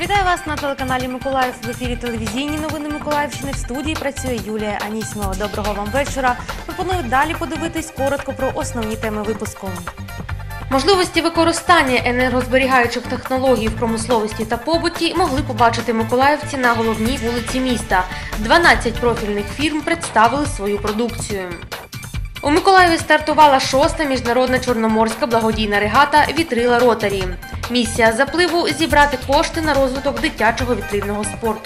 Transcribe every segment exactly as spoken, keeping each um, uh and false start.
Вітаю вас на телеканалі Миколаїв. В ефірі телевізійні новини Миколаївщини. В студії працює Юлія Анісімова. Доброго вам вечора. Пропоную далі подивитись коротко про основні теми випуску. Можливості використання енергозберігаючих технологій в промисловості та побуті могли побачити миколаївці на головній вулиці міста. дванадцять профільних фірм представили свою продукцію. У Миколаєві стартувала шоста міжнародна чорноморська благодійна регата «Вітрила Ротарі». Місія запливу – зібрати кошти на розвиток дитячого вітрильного спорту.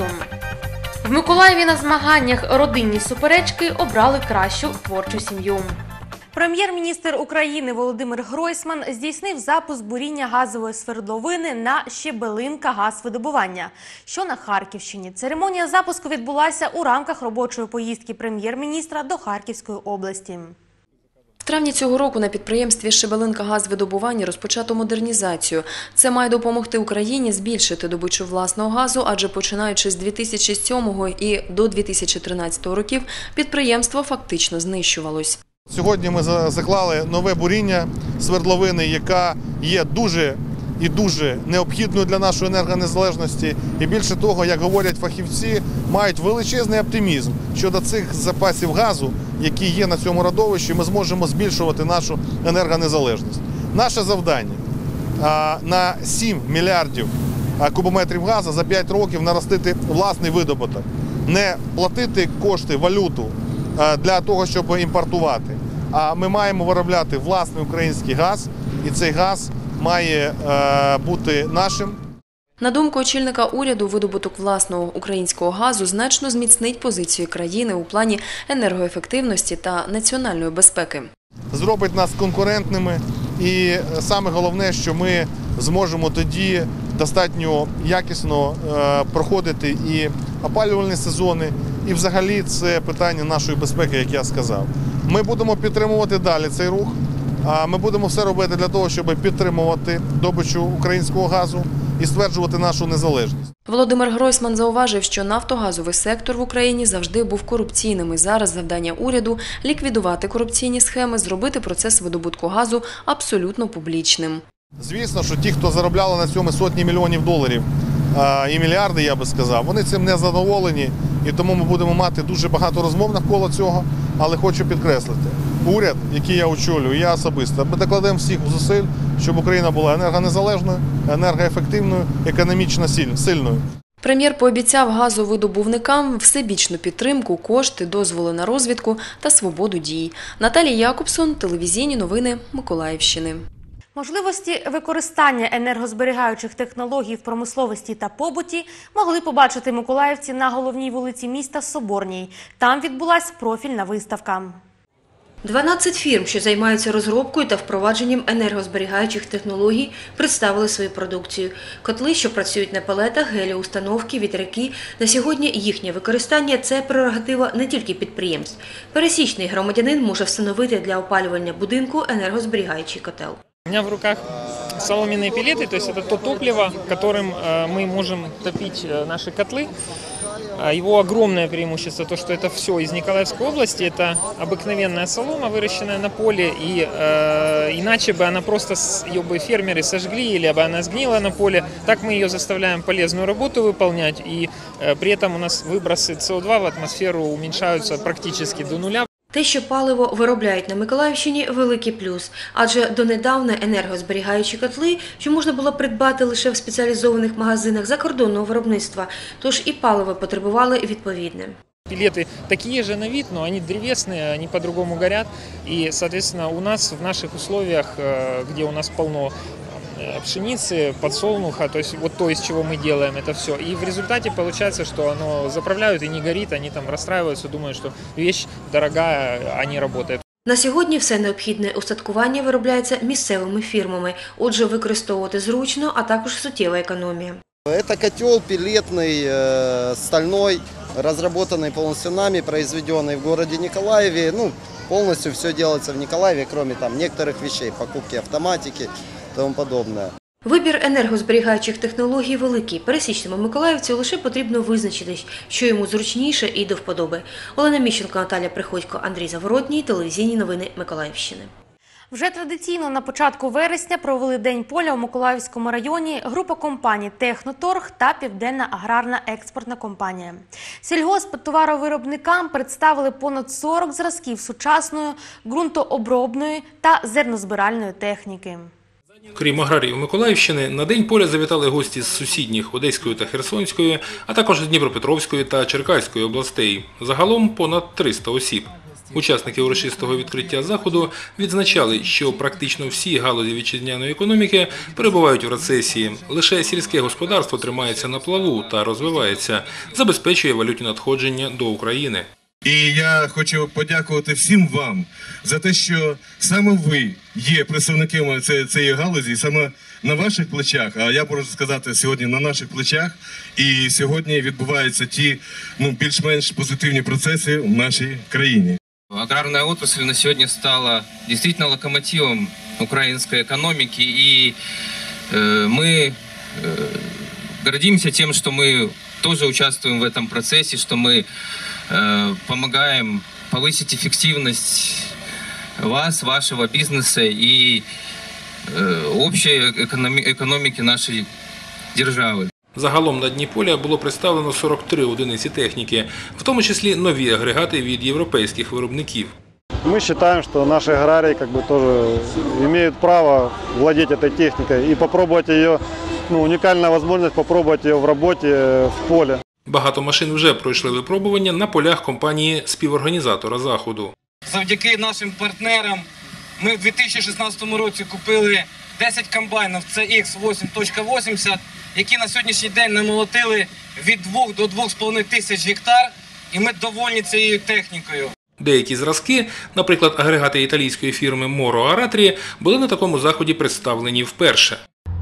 В Миколаєві на змаганнях «Родинні суперечки» обрали кращу творчу сім'ю. Прем'єр-міністр України Володимир Гройсман здійснив запуск буріння газової свердловини на Щебелинка газвидобування, що на Харківщині. Церемонія запуску відбулася у рамках робочої поїздки прем'єр-міністра до Харківської області. В травні цього року на підприємстві «Щебелинка газвидобування» розпочато модернізацію. Це має допомогти Україні збільшити добичу власного газу, адже починаючи з дві тисячі сьомого і до дві тисячі тринадцятого років підприємство фактично знищувалось. Сьогодні ми заклали нове буріння свердловини, яка є дуже і дуже необхідною для нашої енергонезалежності. І більше того, як говорять фахівці, мають величезний оптимізм щодо цих запасів газу, які є на цьому родовищі, ми зможемо збільшувати нашу енергонезалежність. Наше завдання на сім мільярдів кубометрів газу за п'ять років наростити власний видобуток, не платити кошти, валюту для того, щоб імпортувати. А ми маємо виробляти власний український газ, і цей газ має бути нашим. На думку очільника уряду, видобуток власного українського газу значно зміцнить позицію країни у плані енергоефективності та національної безпеки. Зробить нас конкурентними і саме головне, що ми зможемо тоді достатньо якісно проходити і опалювальні сезони, і взагалі це питання нашої безпеки, як я сказав. Ми будемо підтримувати далі цей рух, ми будемо все робити для того, щоб підтримувати добичу українського газу і стверджувати нашу незалежність. Володимир Гройсман зауважив, що нафтогазовий сектор в Україні завжди був корупційним, і зараз завдання уряду – ліквідувати корупційні схеми, зробити процес видобутку газу абсолютно публічним. Звісно, що ті, хто заробляли на цьому сотні мільйонів доларів і мільярди, я би сказав, вони цим не задоволені, і тому ми будемо мати дуже багато розмов навколо цього, але хочу підкреслити. Уряд, який я очолюю, я особисто, ми докладемо всіх зусиль, щоб Україна була енергонезалежною, енергоефективною, економічно сильною. Прем'єр пообіцяв газовидобувникам всебічну підтримку, кошти, дозволи на розвідку та свободу дій. Наталія Якобсон, телевізійні новини Миколаївщини. Можливості використання енергозберігаючих технологій в промисловості та побуті могли побачити миколаївці на головній вулиці міста Соборній. Там відбулась профільна виставка. дванадцять фірм, що займаються розробкою та впровадженням енергозберігаючих технологій, представили свою продукцію. Котли, що працюють на пелетах, геліоустановки, вітряки. На сьогодні їхнє використання – це прерогатива не тільки підприємств. Пересічний громадянин може встановити для опалювання будинку енергозберігаючий котел. У меня в руках соломенные пелеты, то есть это то топливо, которым мы можем топить наши котлы. Его огромное преимущество, то, что это все из Николаевской области, это обыкновенная солома, выращенная на поле, и э, иначе бы она просто, ее бы фермеры сожгли, или бы она сгнила на поле. Так мы ее заставляем полезную работу выполнять, и э, при этом у нас выбросы С О два в атмосферу уменьшаются практически до нуля. Те, що паливо виробляють на Миколаївщині – великий плюс. Адже донедавна енергозберігаючі котли, що можна було придбати лише в спеціалізованих магазинах закордонного виробництва, тож і паливо потребували відповідне. Пилеты такие же на вид, но они древесные, они по-другому горят. И, соответственно, у нас в наших условиях, где у нас полно пшеницы, подсолнуха, то есть вот то, из чего мы делаем это все. И в результате получается, что оно заправляют и не горит, они там расстраиваются, думают, что вещь дорогая, а не работает. На сьогодні все необхідне устаткування виробляється місцевими фірмами, отже використовувати зручно, а також суттєва економія. Это котел пеллетный, стальной, разработанный полностью нами, произведенный в городе Николаеве. Ну, полностью все делается в Николаеве, кроме там некоторых вещей, покупки автоматики и тому подобное. Вибір енергозберігаючих технологій великий. Пересічному миколаївцю лише потрібно визначитись, що йому зручніше і до вподоби. Олена Міщенко, Наталія Приходько, Андрій Заворотній, телевізійні новини Миколаївщини. Вже традиційно на початку вересня провели День поля у Миколаївському районі група компаній «Техноторг» та Південна аграрна експортна компанія. Сільгосптоваровиробникам представили понад сорок зразків сучасної ґрунтообробної та зернозбиральної техніки. Крім аграріїв Миколаївщини, на День поля завітали гості з сусідніх Одеської та Херсонської, а також з Дніпропетровської та Черкаської областей. Загалом понад триста осіб. Учасники урочистого відкриття заходу відзначали, що практично всі галузі вітчизняної економіки перебувають в рецесії. Лише сільське господарство тримається на плаву та розвивається, забезпечує валютні надходження до України. І я хочу подякувати всім вам за те, що саме ви є представниками цієї галузі, саме на ваших плечах, а я можу сказати сьогодні на наших плечах, і сьогодні відбуваються ті ну, більш-менш позитивні процеси в нашій країні. Аграрная отрасль на сегодня стала действительно локомотивом украинской экономики, и э, мы э, гордимся тем, что мы тоже участвуем в этом процессе, что мы э, помогаем повысить эффективность вас, вашего бизнеса и э, общей экономи- экономики нашей державы. Загалом на Дні поля було представлено сорок три одиниці техніки, в тому числі нові агрегати від європейських виробників. Мы считаем, что наши аграрии как бы тоже имеют право владеть этой техникой и попробовать ее, ну, уникальная возможность попробовать ее в работе в поле. Багато машин вже пройшли випробування на полях компанії співорганізатора заходу. Завдяки нашим партнерам ми в дві тисячі шістнадцятому році купили десять комбайнів Це Ікс вісім вісімдесят, які на сьогоднішній день намолотили від двох до двох з половиною тисяч гектар, і ми довольні цією технікою. Деякі зразки, наприклад, агрегати італійської фірми Моро Аратрі, були на такому заході представлені вперше.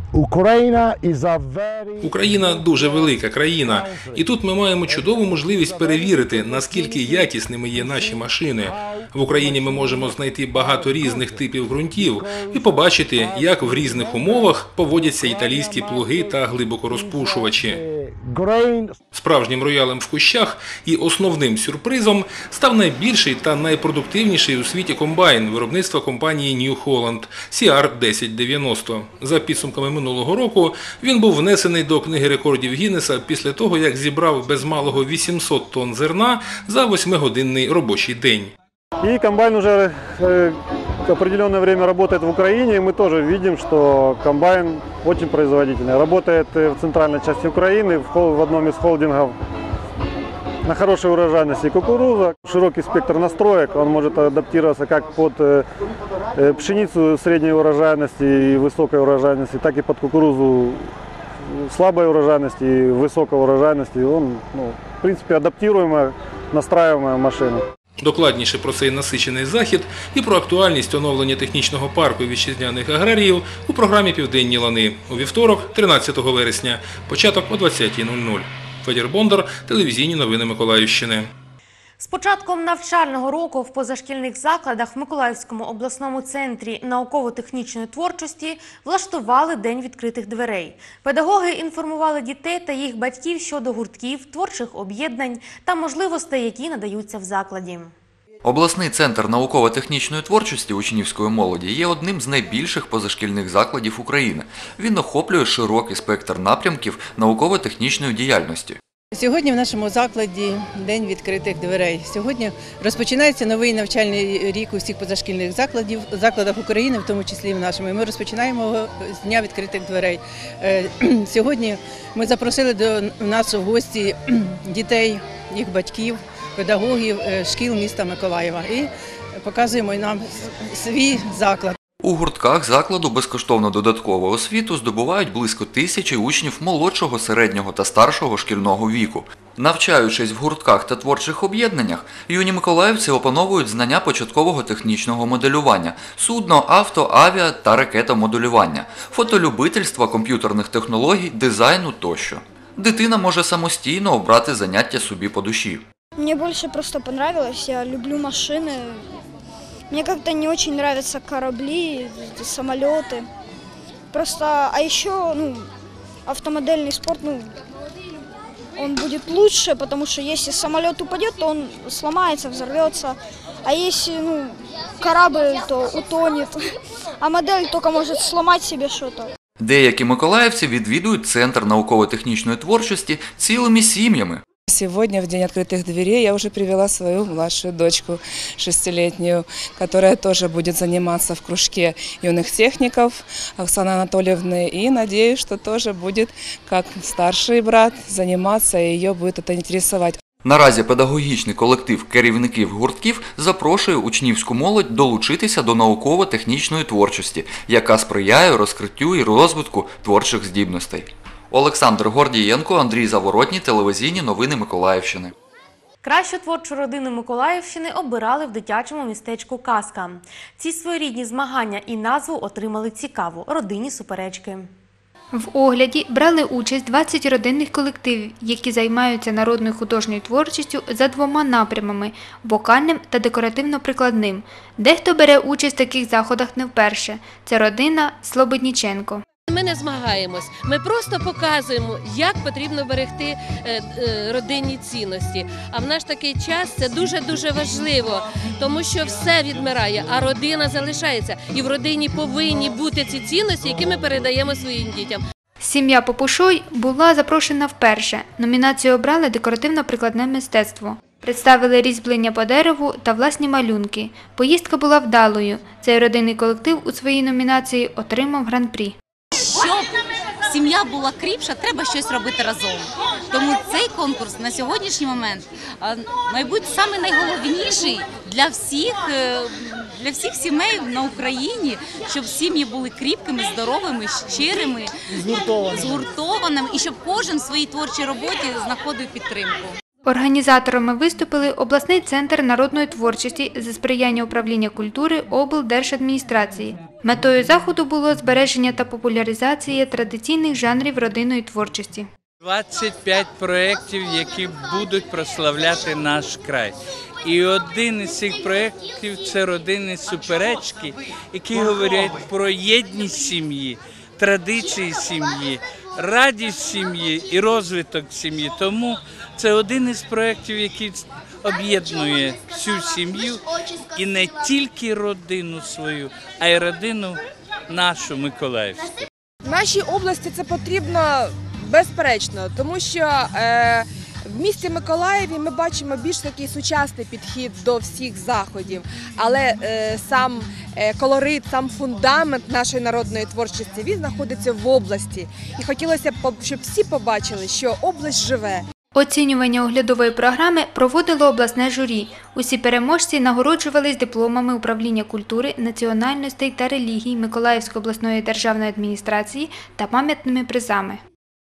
Україна дуже велика країна, і тут ми маємо чудову можливість перевірити, наскільки якісними є наші машини. В Україні ми можемо знайти багато різних типів ґрунтів і побачити, як в різних умовах поводяться італійські плуги та глибокорозпушувачі. Справжнім роялем в кущах і основним сюрпризом став найбільший та найпродуктивніший у світі комбайн виробництва компанії New Holland Сі Ар десять дев'яносто. За підсумками минулого року він був внесений до книги рекордів Гіннеса після того, як зібрав без малого вісімсот тонн зерна за восьмигодинний робочий день. И комбайн уже э, определенное время работает в Украине, и мы тоже видим, что комбайн очень производительный. Работает в центральной части Украины, в, в одном из холдингов на хорошей урожайности кукуруза. Широкий спектр настроек, он может адаптироваться как под э, пшеницу средней урожайности и высокой урожайности, так и под кукурузу слабой урожайности и высокой урожайности. Он, ну, в принципе, адаптируемая, настраиваемая машина. Докладніше про цей насичений захід і про актуальність оновлення технічного парку вітчизняних аграріїв у програмі «Південні лани» у вівторок, тринадцятого вересня, початок о двадцятій нуль нуль. Федір Бондар, телевізійні новини Миколаївщини. З початком навчального року в позашкільних закладах в Миколаївському обласному центрі науково-технічної творчості влаштували День відкритих дверей. Педагоги інформували дітей та їх батьків щодо гуртків, творчих об'єднань та можливостей, які надаються в закладі. Обласний центр науково-технічної творчості учнівської молоді є одним з найбільших позашкільних закладів України. Він охоплює широкий спектр напрямків науково-технічної діяльності. Сьогодні в нашому закладі День відкритих дверей. Сьогодні розпочинається новий навчальний рік у всіх позашкільних закладів, закладах України, в тому числі і в нашому. І ми розпочинаємо його з Дня відкритих дверей. Сьогодні ми запросили до нас в гості дітей, їх батьків, педагогів шкіл міста Миколаєва і показуємо нам свій заклад. У гуртках закладу безкоштовно додаткову освіту здобувають близько тисячі учнів молодшого, середнього та старшого шкільного віку. Навчаючись в гуртках та творчих об'єднаннях, юні миколаївці опановують знання початкового технічного моделювання, судно, авто, авіа та ракетомоделювання, фотолюбительства, комп'ютерних технологій, дизайну тощо. Дитина може самостійно обрати заняття собі по душі. Мені більше просто понравилось, я люблю машини. Мне как-то не очень нравятся корабли, самолеты. Просто, а еще, ну, автомодельный спорт, ну, он будет лучше, потому что если самолет упадет, то он сломается, взорвется. А если, ну, корабль то утонет, а модель только может сломать себе что-то. Деякі миколаївці відвідують Центр науково-технічної творчості цілими сім'ями. Сегодня, в День открытых дверей, я уже привела свою младшую дочку, шестилетнюю, которая тоже будет заниматься в кружке юных техников Оксаны Анатольевны. И надеюсь, что тоже будет, как старший брат, заниматься, и ее будет это интересовать. Наразі педагогічний колектив керівників гуртків запрошує учнівську молодь долучитися до науково-технічної творчості, яка сприяє розкриттю і розвитку творчих здібностей. Олександр Гордієнко, Андрій Заворотній, телевізійні новини Миколаївщини. Кращу творчу родину Миколаївщини обирали в дитячому містечку «Казка». Ці своєрідні змагання і назву отримали цікаву – родинні суперечки. В огляді брали участь двадцять родинних колективів, які займаються народною художньою творчістю за двома напрямами – вокальним та декоративно-прикладним. Дехто бере участь в таких заходах не вперше. Це родина Слободніченко. Ми не змагаємось, ми просто показуємо, як потрібно берегти родинні цінності. А в наш такий час це дуже-дуже важливо, тому що все відмирає, а родина залишається. І в родині повинні бути ці цінності, які ми передаємо своїм дітям. Сім'я Попушой була запрошена вперше. Номінацію обрали декоративно-прикладне мистецтво. Представили різьблення по дереву та власні малюнки. Поїздка була вдалою. Цей родинний колектив у своїй номінації отримав гран-прі. Щоб сім'я була кріпша, треба щось робити разом. Тому цей конкурс на сьогоднішній момент, мабуть, саме найголовніший для всіх, для всіх сімей на Україні, щоб сім'ї були кріпкими, здоровими, щирими, згуртованими. згуртованими і щоб кожен в своїй творчій роботі знаходив підтримку. Організаторами виступили обласний центр народної творчості за сприяння управління культури облдержадміністрації. Метою заходу було збереження та популяризація традиційних жанрів родинної творчості. двадцять п'ять проєктів, які будуть прославляти наш край. І один із цих проєктів – це родинні суперечки, які говорять про єдність сім'ї, традиції сім'ї, радість сім'ї і розвиток сім'ї. Тому це один із проєктів, який об'єднує всю сім'ю і не тільки родину свою, а й родину нашу миколаївську. В нашій області це потрібно безперечно, тому що е, в місті Миколаєві ми бачимо більш такий сучасний підхід до всіх заходів, але е, сам е, колорит, сам фундамент нашої народної творчості, він знаходиться в області. І хотілося б, щоб всі побачили, що область живе. Оцінювання оглядової програми проводило обласне журі. Усі переможці нагороджувались дипломами управління культури, національностей та релігій Миколаївської обласної державної адміністрації та пам'ятними призами.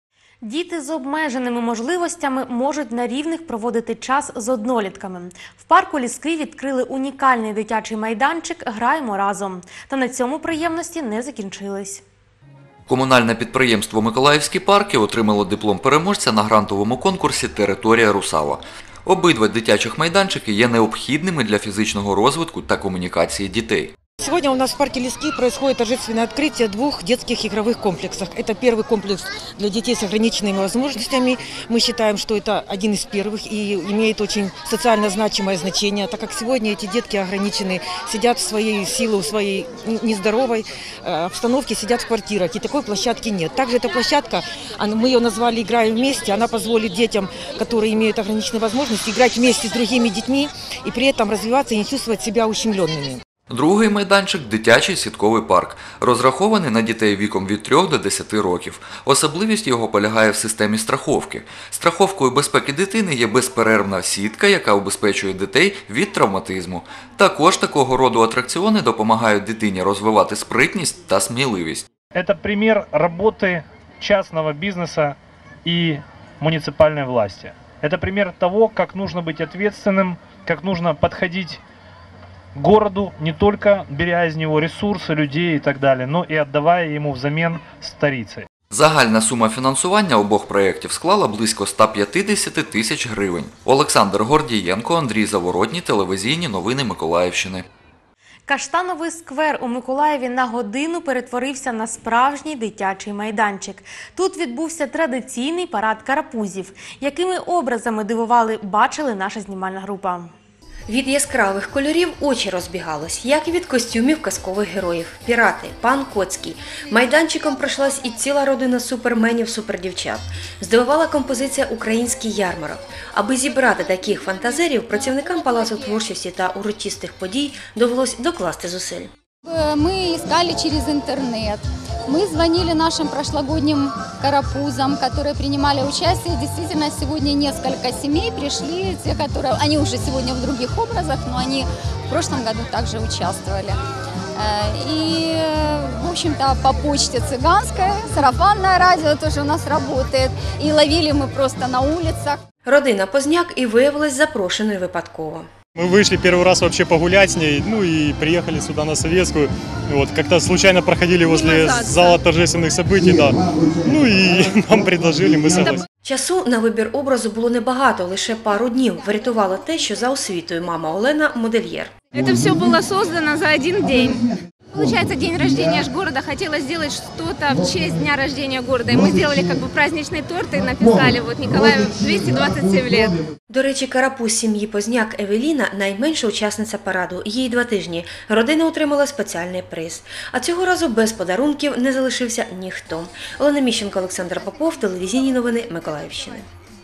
Діти з обмеженими можливостями можуть на рівних проводити час з однолітками. В парку Ліски відкрили унікальний дитячий майданчик «Граємо разом». Та на цьому приємності не закінчились. Комунальне підприємство «Миколаївські парки» отримало диплом переможця на грантовому конкурсі «Територія Русава». Обидва дитячих майданчики є необхідними для фізичного розвитку та комунікації дітей. Сегодня у нас в парке Лиски происходит торжественное открытие двух детских игровых комплексов. Это первый комплекс для детей с ограниченными возможностями. Мы считаем, что это один из первых и имеет очень социально значимое значение, так как сегодня эти детки ограничены, сидят в своей силе, в своей нездоровой обстановке, сидят в квартирах, и такой площадки нет. Также эта площадка, мы ее назвали «Играем вместе», она позволит детям, которые имеют ограниченные возможности, играть вместе с другими детьми и при этом развиваться и не чувствовать себя ущемленными. Другий майданчик – дитячий сітковий парк, розрахований на дітей віком від трьох до десяти років. Особливість його полягає в системі страховки. Страховкою безпеки дитини є безперервна сітка, яка убезпечує дітей від травматизму. Також такого роду атракціони допомагають дитині розвивати спритність та сміливість. Це приклад роботи частного бізнесу і муніципальної власті. Це приклад того, як потрібно бути відповідальним, як потрібно підходити городу, не только беря из него ресурсы, людей и так далее, но и отдавая ему взамен старицы. Загальна сума фінансування обох проєктів склала близько ста п'ятдесят тисяч гривень. Олександр Гордієнко, Андрій Заворотній, телевізійні новини Миколаївщини. Каштановий сквер у Миколаєві на годину перетворився на справжній дитячий майданчик. Тут відбувся традиційний парад карапузів. Якими образами дивували, бачили наша знімальна група. Від яскравих кольорів очі розбігались, як і від костюмів казкових героїв. Пірати, пан Коцький. Майданчиком пройшлась і ціла родина суперменів-супердівчат. Здивувала композиція «Український ярмарок». Аби зібрати таких фантазерів, працівникам Палацу творчості та урочистих подій довелось докласти зусиль. Мы искали через интернет. Мы звонили нашим прошлогодним карапузам, которые принимали участие. Действительно, сегодня несколько семей пришли, те, которые, они уже сегодня в других образах, но они в прошлом году также участвовали. И, в общем-то, по почте цыганской, сарафанное радио тоже у нас работает. И ловили мы просто на улицах. Родина Позняк і виявилась запрошеною випадково. Мы вышли первый раз вообще погулять с ней, ну и приехали сюда на Советскую. Вот, как-то случайно проходили возле зала торжественных событий, да. Ну и нам предложили, мы согласились. Часу на вибір образу було небагато, лише пару днів. Врятувало те, що за освітою мама Олена – модельєр. Это все было создано за один день. Получается, день рождения города, хотелось сделать что-то в честь дня рождения города. И мы сделали как бы праздничный торт и написали вот Николаю двісті двадцять сім лет. До речі, карапуз сім'ї Позняк Евеліна – найменша учасниця параду. Їй два тижні. Родина отримала спеціальний приз. А цього разу без подарунків не залишився ніхто. Олена Міщенко, Олександр Попов, телевізійні новини Миколаївщини.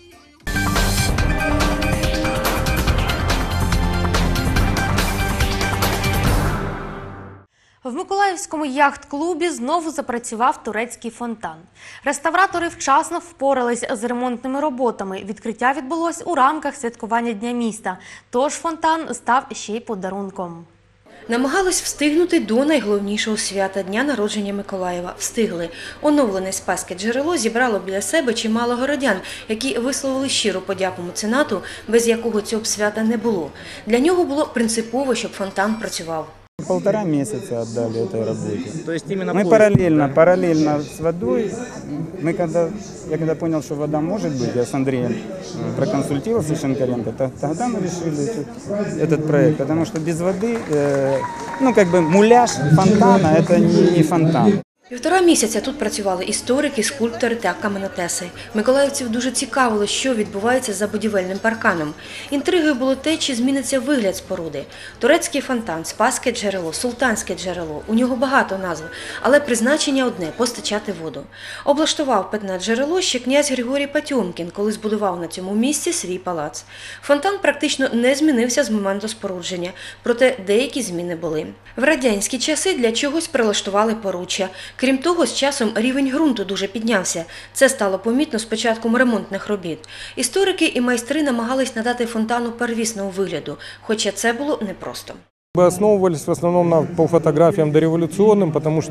В Миколаївському яхт-клубі знову запрацював турецький фонтан. Реставратори вчасно впорались з ремонтними роботами. Відкриття відбулось у рамках святкування Дня міста. Тож фонтан став ще й подарунком. Намагались встигнути до найголовнішого свята – Дня народження Миколаєва. Встигли. Оновлене Спаське джерело зібрало біля себе чимало городян, які висловили щиру подяку меценату, без якого цього б свята не було. Для нього було принципово, щоб фонтан працював. Полтора месяца отдали этой работе. То есть именно мы параллельно, параллельно с водой. Мы когда, я когда понял, что вода может быть, я с Андреем проконсультировался, Шинкаренко, тогда мы решили этот проект, потому что без воды, э, ну как бы муляж фонтана, это не, не фонтан. Півтора місяця тут працювали історики, скульптори та каменотеси. Миколаївців дуже цікавило, що відбувається за будівельним парканом. Інтригою було те, чи зміниться вигляд споруди. Турецький фонтан, Спаське джерело, Султанське джерело – у нього багато назв, але призначення одне – постачати воду. Облаштував питне джерело ще князь Григорій Потьомкін, коли збудував на цьому місці свій палац. Фонтан практично не змінився з моменту спорудження, проте деякі зміни були. В радянські часи для чогось прилаштували поруччя. Крім того, з часом рівень ґрунту дуже піднявся. Це стало помітно з початком ремонтних робіт. Історики і майстри намагались надати фонтану первісного вигляду, хоча це було непросто. Мы основывались в основном на, по фотографиям дореволюционным, потому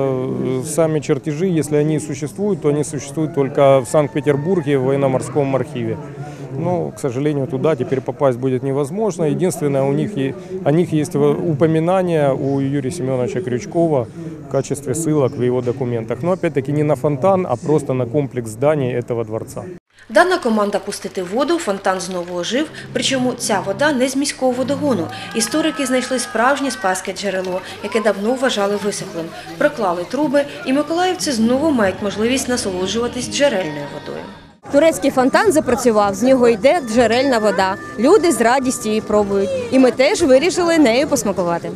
что сами чертежи, если они существуют, то они существуют только в Санкт-Петербурге, в военно-морском архиве. Но, к сожалению, туда теперь попасть будет невозможно. Единственное, у них, о них есть упоминание у Юрия Семеновича Крючкова в качестве ссылок в его документах. Но опять-таки не на фонтан, а просто на комплекс зданий этого дворца. Дана команда пустити воду, фонтан знову ожив, причому ця вода не з міського водогону. Історики знайшли справжнє Спаське джерело, яке давно вважали висохлим. Проклали труби, і миколаївці знову мають можливість насолоджуватись джерельною водою. Турецький фонтан запрацював, з нього йде джерельна вода. Люди з радістю її пробують. І ми теж вирішили нею посмакувати.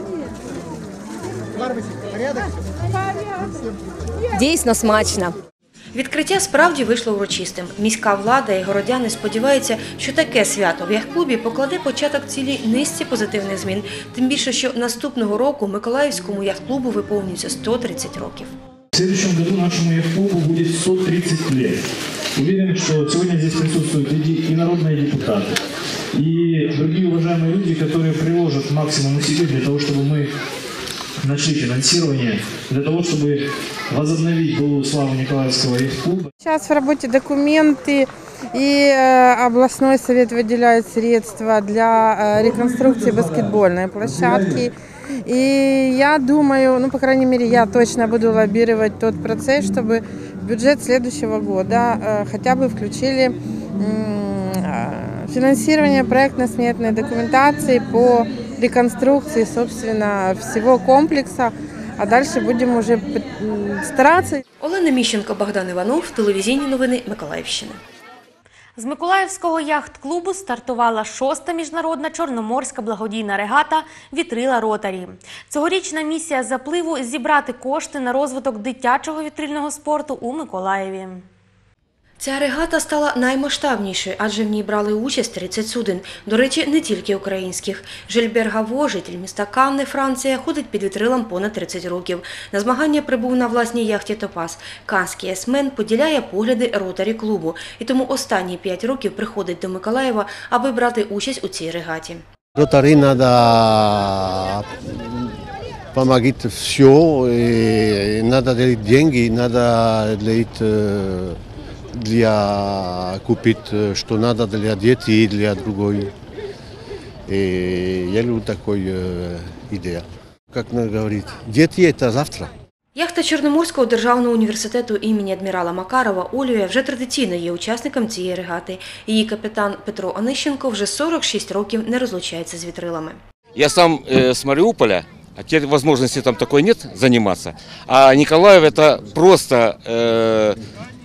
Дійсно смачно. Відкриття справді вийшло урочистим. Міська влада і городяни сподіваються, що таке свято в яхт-клубі покладе початок цілій низці позитивних змін. Тим більше, що наступного року Миколаївському яхт-клубу виповнюється сто тридцять років. В следующем году нашему яхт-клубу будет сто тридцать лет. Уверен, что сегодня здесь присутствуют и народные депутаты, и другие уважаемые люди, которые приложат максимум усилий для того, чтобы мы начали финансирование, для того, чтобы возобновить былую славу Николаевского яхт-клуба. Сейчас в работе документы, и э, областной совет выделяет средства для э, реконструкции баскетбольной площадки. И я думаю, ну, по крайней мере, я точно буду лоббировать тот процесс, чтобы в бюджет следующего года э, хотя бы включили э, финансирование проектно-сметной документации по реконструкции, собственно, всего комплекса, а дальше будем уже стараться. Олена Міщенко, Богдан Іванов, телевізійні новини Миколаївщини. З Миколаївського яхт-клубу стартувала шоста міжнародна чорноморська благодійна регата «Вітрила Ротарі». Цьогорічна місія запливу – зібрати кошти на розвиток дитячого вітрильного спорту у Миколаєві. Ця регата стала наймасштабнішою, адже в ній брали участь тридцять суден. До речі, не тільки українських. Жильбер Гаво, житель міста Канне, Франція, ходить під вітрилом понад тридцять років. На змагання прибув на власній яхті «Топаз». Канський есмен поділяє погляди ротарі клубу. І тому останні п'ять років приходить до Миколаєва, аби брати участь у цій регаті. Ротарі треба допомагати все, треба делити гроші, треба делити для купить, что надо для детей и для другой. И я люблю такую э, идею. Как она говорит, дети – это завтра. Яхта Чорноморського державного університету імені адмірала Макарова «Ольвія» вже традиційно є учасником цієї регати. Її капітан Петро Онищенко вже сорок шість років не розлучається з вітрилами. Я сам э, с Мариуполя, а теперь возможности там такой нет заниматься. А Николаев – это просто… Э,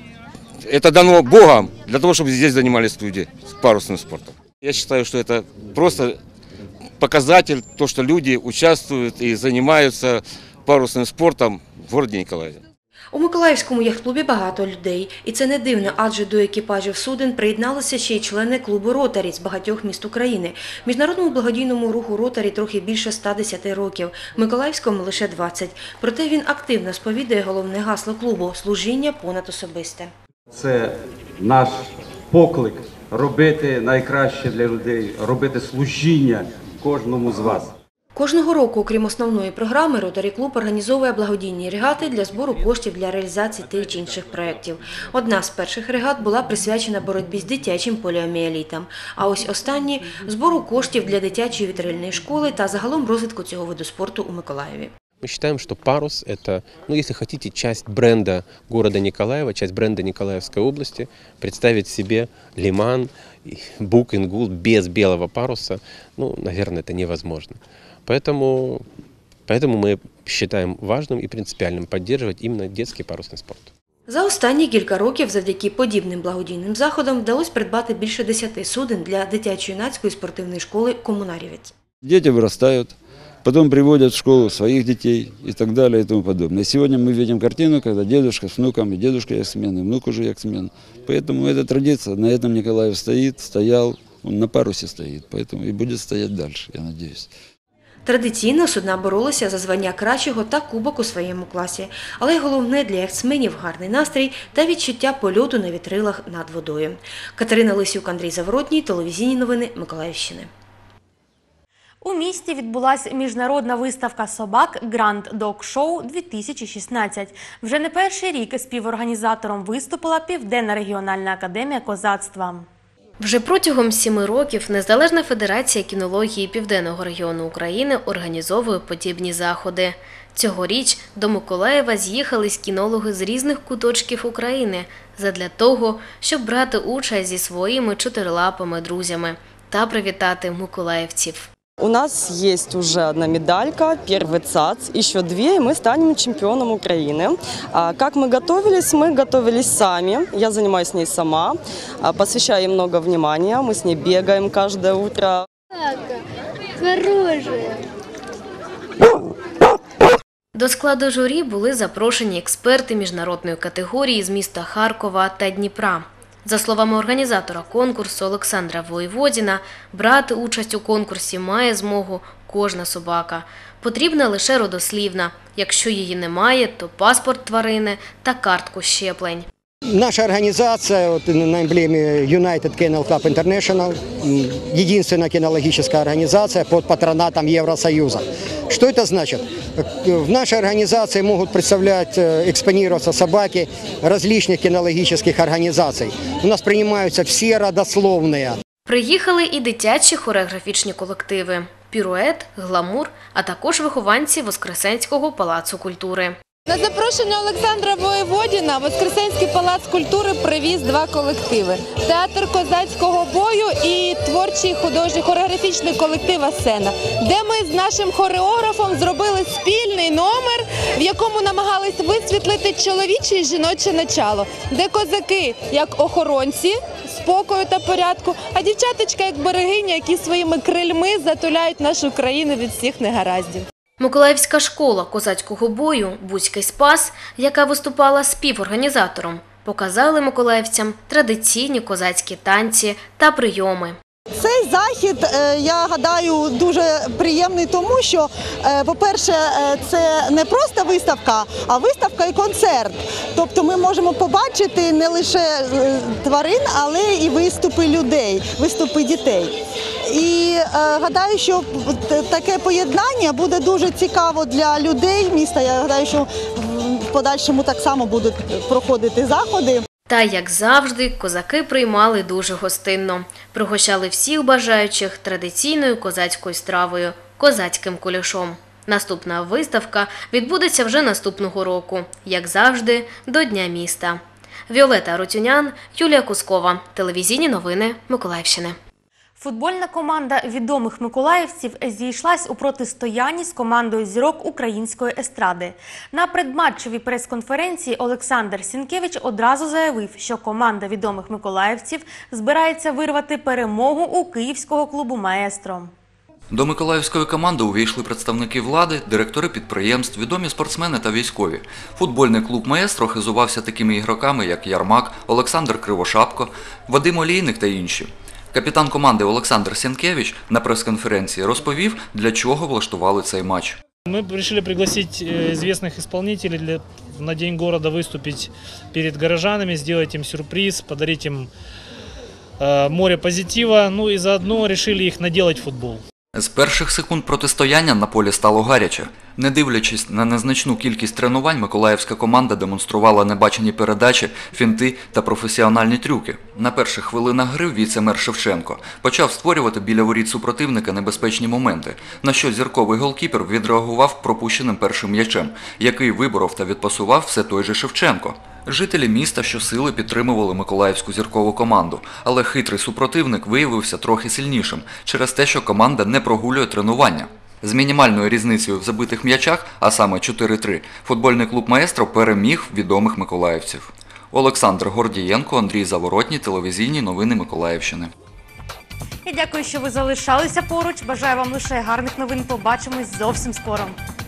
Это дано Богом для того, чтобы здесь занимались люди парусным спортом. Я считаю, что это просто показатель, то, что люди участвуют и занимаются парусным спортом в городе Николаеве. У Миколаївському яхт-клубі багато людей. І це не дивно, адже до екіпажів суден приєдналися ще й члени клубу «Ротарі» з багатьох міст України. Міжнародному благодійному руху «Ротарі» трохи більше ста десяти років, Миколаївському лише двадцять. Проте він активно сповідує головне гасло клубу – служіння понад особисте. Це наш поклик робити найкраще для людей, робити служіння кожному з вас. Кожного року, окрім основної програми, «Ротарі Клуб» організовує благодійні регати для збору коштів для реалізації тих чи інших проєктів. Одна з перших регат була присвячена боротьбі з дитячим поліомієлітом. А ось останні – збору коштів для дитячої вітрильної школи та загалом розвитку цього виду спорту у Миколаєві. Мы считаем, что парус – это, ну, если хотите, часть бренда города Николаева, часть бренда Николаевской области. Представить себе лиман, бук, ингул без белого паруса, ну, наверное, это невозможно. Поэтому, поэтому мы считаем важным и принципиальным поддерживать именно детский парусный спорт. За останні кілька років завдяки подібним благодійним заходам вдалося придбати більше десяти суден для дитячо-юнацької спортивної школи «Комунарівець». Дети вырастают. Потом приводят в школу своих детей и так далее и тому подобное. Сегодня мы видим картину, когда дедушка с внуком, и дедушка яхтсмен, и внук уже яхтсмен. Поэтому эта традиция, на этом Николаев стоит, стоял, он на парусе стоит, поэтому и будет стоять дальше, я надеюсь. Традиційно судна боролися за звання кращого та кубок у своєму класі. Але головне для яхтсменів – гарний настрій та відчуття польоту на вітрилах над водою. Катерина Лисюк, Андрій Заворотній, телевізійні новини Миколаївщини. У місті відбулася міжнародна виставка собак «Grand Dog Show дві тисячі шістнадцять». Вже не перший рік співорганізатором виступила Південна регіональна академія козацтва. Вже протягом сіми років Незалежна федерація кінології Південного регіону України організовує подібні заходи. Цьогоріч до Миколаєва з'їхались кінологи з різних куточків України задля того, щоб брати участь зі своїми чотирилапими друзями та привітати миколаївців. У нас есть уже одна медалька, первый ЦАЦ, еще две, и мы станем чемпионом Украины. Как мы готовились? Мы готовились сами, я занимаюсь с ней сама, посвящаю ей много внимания, мы с ней бегаем каждое утро. Хорошая. До складу журі були запрошені експерти міжнародної категорії з міста Харкова та Дніпра. За словами організатора конкурсу Олександра Воєводіна, брати участь у конкурсі має змогу кожна собака. Потрібна лише родослівна. Якщо її немає, то паспорт тварини та картку щеплень. Наша организация вот, на эмблеме United Kennel Club International, единственная кинологическая организация под патронатом Евросоюза. Что это значит? В нашей организации могут представлять, экспонироваться собаки различных кинологических организаций. У нас принимаются все родословные. Приїхали і дитячі хореографічні колективи – «Пірует», «Гламур», а також вихованці Воскресенського палацу культури. На запрошення Олександра Воєводіна Воскресенський палац культури привіз два колективи – театр козацького бою і творчий художній хореографічний колектив «Асена», де ми з нашим хореографом зробили спільний номер, в якому намагались висвітлити чоловіче і жіноче начало, де козаки як охоронці спокою та порядку, а дівчаточка як берегині, які своїми крильми затуляють нашу країну від всіх негараздів. Миколаївська школа козацького бою «Буцький спас», яка виступала співорганізатором, показали миколаївцям традиційні козацькі танці та прийоми. Цей захід, я гадаю, дуже приємний тому, що, по-перше, це не просто виставка, а виставка і концерт. Тобто ми можемо побачити не лише тварин, але і виступи людей, виступи дітей. І гадаю, що таке поєднання буде дуже цікаво для людей міста. Я гадаю, що в подальшому так само будуть проходити заходи. Та, як завжди, козаки приймали дуже гостинно. Пригощали всіх бажаючих традиційною козацькою стравою – козацьким кулішом. Наступна виставка відбудеться вже наступного року, як завжди, до Дня міста. Віолета Рутюнян, Юлія Кускова. Телевізійні новини Миколаївщини. Футбольна команда відомих миколаївців зійшлась у протистоянні з командою зірок української естради. На предматчевій прес-конференції Олександр Сінкевич одразу заявив, що команда відомих миколаївців збирається вирвати перемогу у київського клубу «Маестро». До миколаївської команди увійшли представники влади, директори підприємств, відомі спортсмени та військові. Футбольний клуб «Маестро» хизувався такими ігроками, як Ярмак, Олександр Кривошапко, Вадим Олійник та інші. Капітан команди Олександр Сінкевич на прес-конференції розповів, для чого влаштували цей матч. Мы решили пригласить известных исполнителей для, на День города выступить перед горожанами, сделать им сюрприз, подарить им э, море позитива, ну и заодно решили их наделать в футбол. З перших секунд протистояння на полі стало гаряче. Не дивлячись на незначну кількість тренувань, миколаївська команда демонструвала небачені передачі, фінти та професіональні трюки. На перших хвилинах гри віце-мер Шевченко почав створювати біля воріт супротивника небезпечні моменти, на що зірковий голкіпер відреагував пропущеним першим м'ячем, який виборов та відпасував все той же Шевченко. Жителі міста щосили підтримували миколаївську зіркову команду, але хитрий супротивник виявився трохи сильнішим через те, що команда не прогулює тренування. З мінімальною різницею в забитих м'ячах, а саме чотири три, футбольний клуб «Маестро» переміг відомих миколаївців. Олександр Гордієнко, Андрій Заворотній, телевізійні новини Миколаївщини. І дякую, що ви залишалися поруч. Бажаю вам лише гарних новин. Побачимось зовсім скоро.